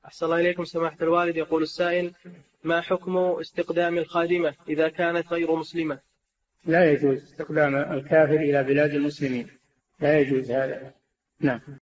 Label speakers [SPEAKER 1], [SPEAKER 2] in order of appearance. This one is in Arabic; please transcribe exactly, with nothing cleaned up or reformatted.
[SPEAKER 1] أحسن الله إليكم سماحة الوالد. يقول السائل: ما حكم استقدام الخادمة إذا كانت غير مسلمة؟
[SPEAKER 2] لا يجوز استقدام الكافر إلى بلاد المسلمين، لا يجوز هذا. نعم.